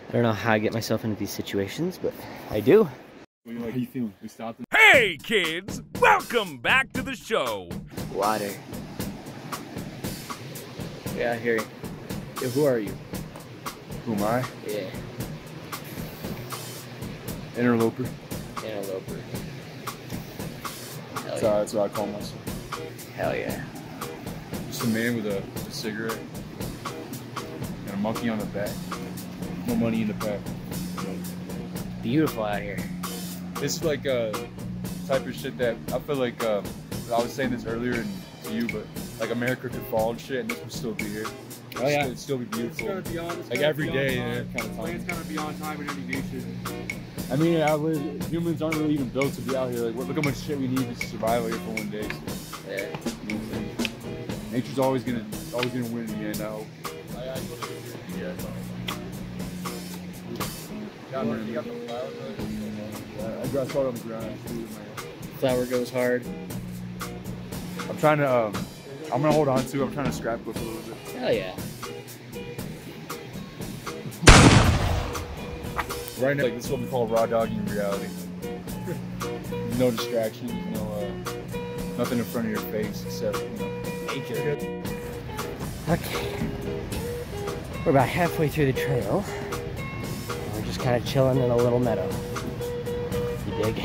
I don't know how I get myself into these situations, but I do. How you feeling? We stopped. Hey kids, welcome back to the show. Water. Yeah, I hear you. Yo, who are you? Who am I? Yeah. Interloper. Interloper. Hell yeah. That's what I call myself. Hell yeah. Just a man with a cigarette and a monkey on the back. No money in the pack. Beautiful out here. It's like type of shit that I feel like I was saying this earlier to you, but like America could fall and shit, and this would still be here. Oh yeah. It'd still be beautiful. It's gotta be on. Like every day, yeah, kind of Planes gotta be on time in any nation. I mean, humans aren't really even built to be out here. Like, look how much shit we need to survive out here for one day. So, Yeah. you know what I'm saying? Nature's always gonna win in the end. I hope. I got started on the ground. Flower goes hard. I'm trying to. I'm gonna hold on to. I'm trying to scrapbook a little bit. Hell yeah. Right now, like, this is what we call raw dogging reality. No distractions, nothing in front of your face except, nature. Okay. We're about halfway through the trail. We're just kind of chilling in a little meadow. You dig?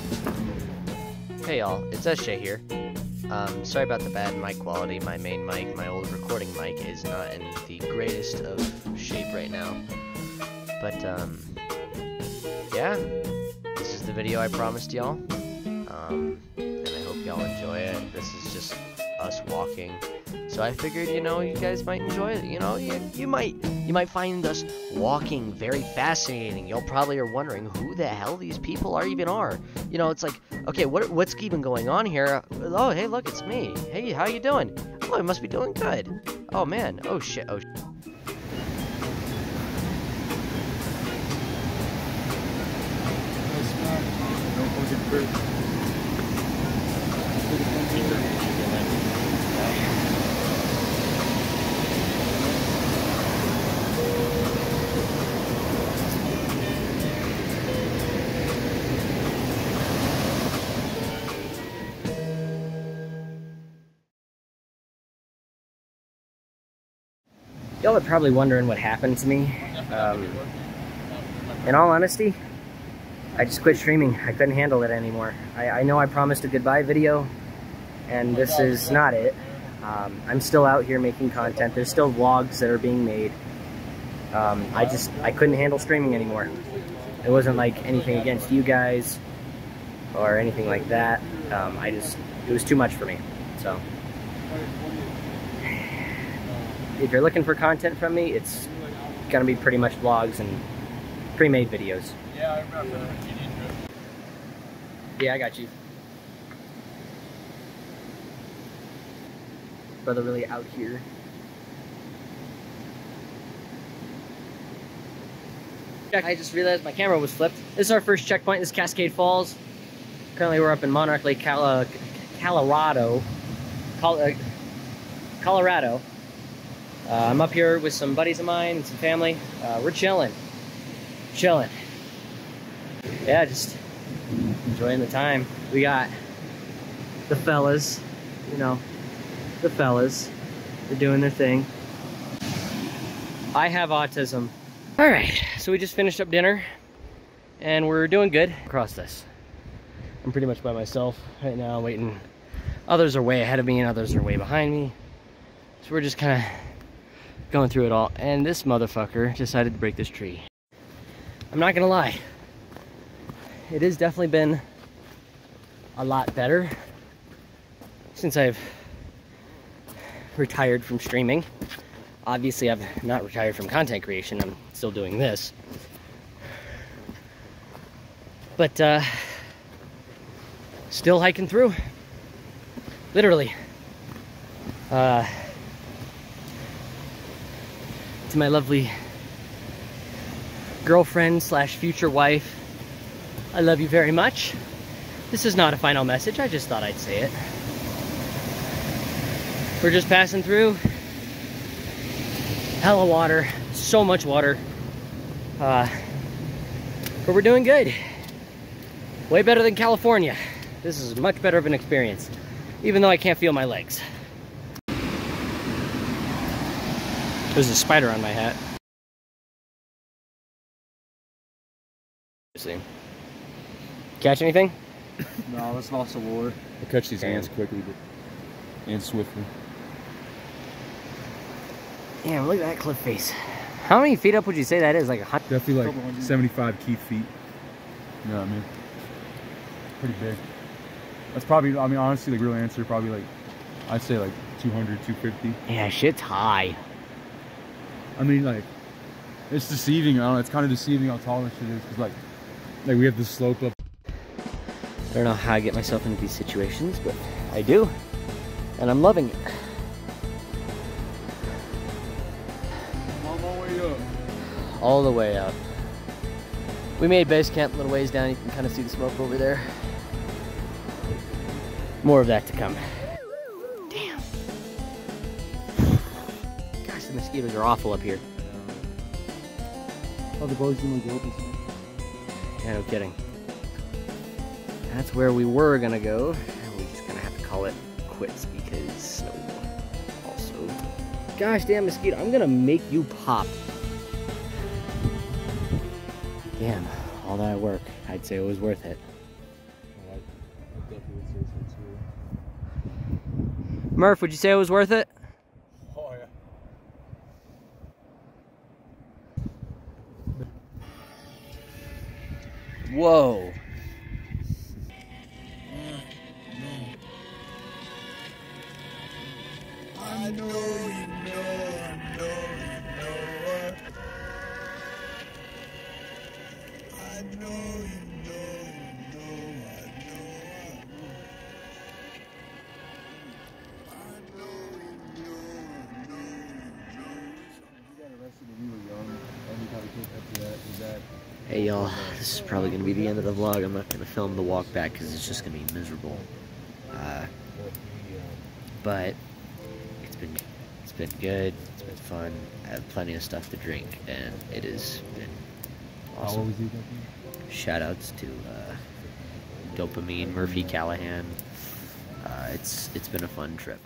Hey y'all, it's SJ here. Sorry about the bad mic quality. My main mic, my old recording mic, is not in the greatest of shape right now. But, yeah, this is the video I promised y'all, and I hope y'all enjoy it. This is just us walking, so I figured, you guys might enjoy it. You might find us walking very fascinating. Y'all probably are wondering who the hell these people are. It's like, okay, what's even going on here? Oh, hey, look, it's me. Hey, how you doing? Oh, I must be doing good. Oh man, oh shit, oh. Y'all are probably wondering what happened to me. In all honesty, I just quit streaming. I couldn't handle it anymore. I know I promised a goodbye video, and this is not it. I'm still out here making content. There's still vlogs that are being made. I couldn't handle streaming anymore. It wasn't like anything against you guys or anything like that. It was too much for me. So, if you're looking for content from me, it's gonna be pretty much vlogs and pre-made videos. Yeah, I remember. Yeah, I got you. Brother really out here. I just realized my camera was flipped. This is our first checkpoint. This is Cascade Falls. Currently we're up in Monarch Lake, Colorado. I'm up here with some buddies of mine and some family. We're chilling. Yeah, just enjoying the time. We got the fellas, the fellas. They're doing their thing. I have autism. All right, so we just finished up dinner and we're doing good. Across this. I'm pretty much by myself right now, waiting. Others are way ahead of me and others are way behind me. So we're just kind of going through it all. And this motherfucker decided to break this tree. I'm not gonna lie. It has definitely been a lot better since I've retired from streaming. Obviously, I've not retired from content creation. I'm still doing this. But, still hiking through. Literally. To my lovely girlfriend slash future wife, I love you very much. This is not a final message, I just thought I'd say it. We're just passing through. Hella water, so much water. But we're doing good. Way better than California. This is much better of an experience, even though I can't feel my legs. There's a spider on my hat. See. Catch anything? No, that's lost a war. I catch these ants quickly and swiftly. Damn, look at that cliff face. How many feet up would you say that is? Like 100? Definitely like 75 key feet. You know what I mean? Pretty big. That's probably, I mean, honestly, the real answer probably like, I'd say like 200, 250. Yeah, shit's high. I mean, like, it's deceiving. I don't know, it's kind of deceiving how tall this shit is, because like we have this slope up. I don't know how I get myself into these situations, but I do, and I'm loving it. I'm on my way up. All the way up. We made base camp a little ways down. You can kind of see the smoke over there. More of that to come. Damn. Gosh, the mosquitoes are awful up here. Oh, the boys doing the open. Yeah, no kidding. That's where we were gonna go, and we're just gonna have to call it quits because snow. Also, gosh damn mosquito, I'm gonna make you pop. Damn, all that work. I'd say it was worth it. I definitely would say so too. Murph, would you say it was worth it? Oh yeah. Whoa. I know you know, I know you know. I know you know, I know. I know you know. You got arrested when you were young, and you got to take up to that. Is that? Hey y'all, this is probably gonna be the end of the vlog. I'm not gonna film the walk back because it's just gonna be miserable. But it's been good. It's been fun. I have plenty of stuff to drink, and it has been How awesome. old was you? Shout outs to Dopamine, Murphy Callahan. It's been a fun trip.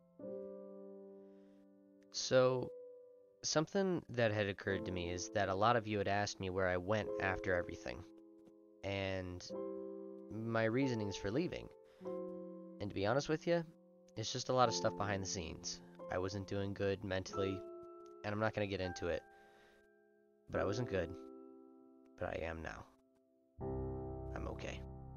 So, something that had occurred to me is that a lot of you had asked me where I went after everything, and my reasonings for leaving. And to be honest with you, it's just a lot of stuff behind the scenes. I wasn't doing good mentally, and I'm not going to get into it, but I wasn't good, but I am now. I'm okay.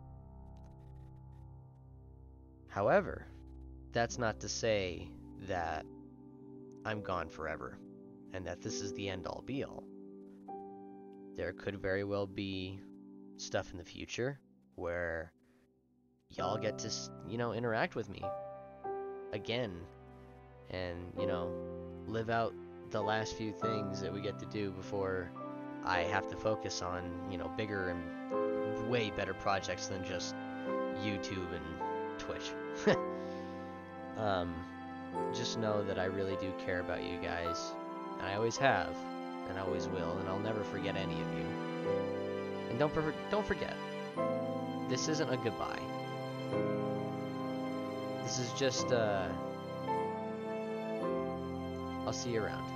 However, that's not to say that I'm gone forever, and that this is the end-all be-all. There could very well be stuff in the future where y'all get to, interact with me again, and, live out the last few things that we get to do before I have to focus on, bigger and way better projects than just YouTube and Twitch. Just know that I really do care about you guys, and I always have, and I always will, and I'll never forget any of you. And don't forget, this isn't a goodbye. This is just, I'll see you around.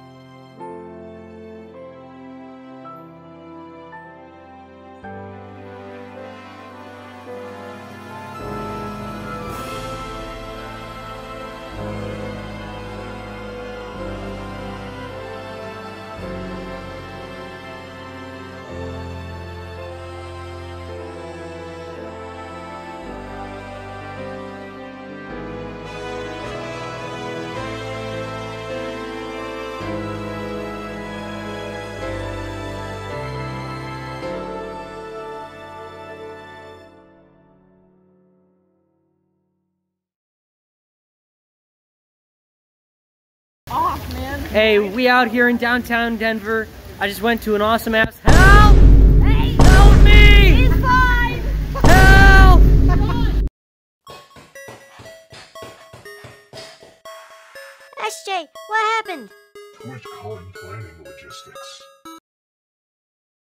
Hey, we out here in downtown Denver. I just went to an awesome ass. Help! Hey! Help me! He's fine! Help! SJ, what happened? Too much calling planning logistics.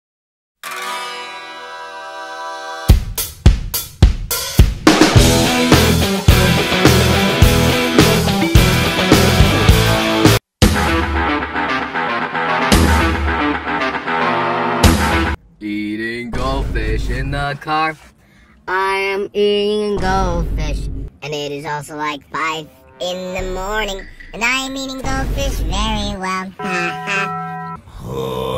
goldfish in the car. I am eating goldfish, and it is also like 5 in the morning, and I am eating goldfish very well. Ha ha.